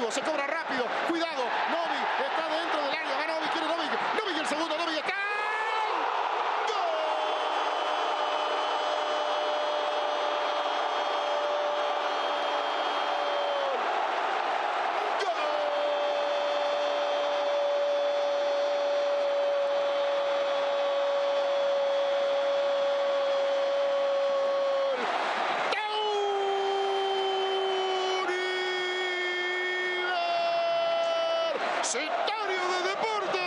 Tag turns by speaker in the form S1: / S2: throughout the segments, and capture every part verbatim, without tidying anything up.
S1: rápido, se cobra rápido. Cuidado, Novik está dentro del área. Va Novik, quiere Novik. Novik el segundo, Novik está. Sectario de deporte.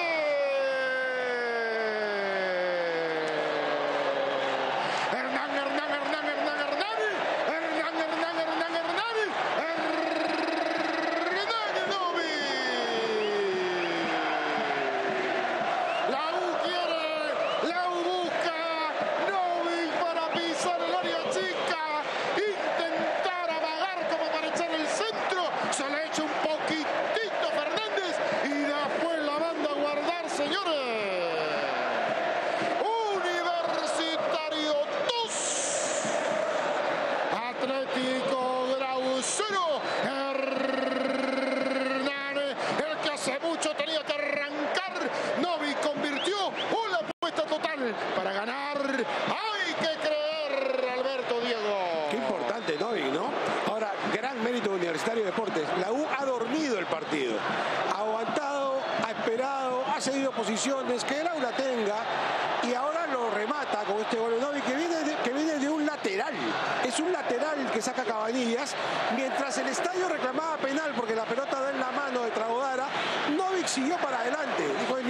S1: Hernán, Hernán, Hernán, Hernán, Hernán. Hernán, Hernán, Hernán, Hernán. Hernán Novik. La U quiere, la U busca. Novik para pisar el área chica. Intentar amagar como para echar el centro. Se le echa un poquitito Fernández. Y después la manda a guardar, señores. Universitario dos. Atlético Grau cero. Hernán, el que hace mucho tenía que arrancar. Novik convirtió una apuesta total para ganar. Hay que creer, Alberto Diego.
S2: Qué importante Novik, ¿no? Ahora, gran mérito de Universitario de Deportes. La U ha dormido el partido. Ha aguantado, ha esperado, ha cedido posiciones, que el aula tenga, y ahora lo remata con este gol de Novik que viene de, que viene de un lateral. Es un lateral que saca Cabanillas, mientras el estadio reclamaba penal porque la pelota da en la mano de Tragodara. Novik siguió para adelante. Dijo,